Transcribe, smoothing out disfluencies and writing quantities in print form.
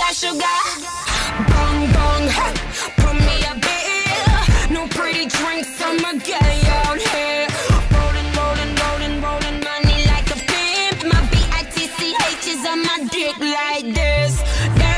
that sugar. Bong bong, hey, put me a bill. No pretty drinks, I'ma get out here. Rolling, rolling, rolling, rolling money like a pimp. My BITCH is on my dick like this.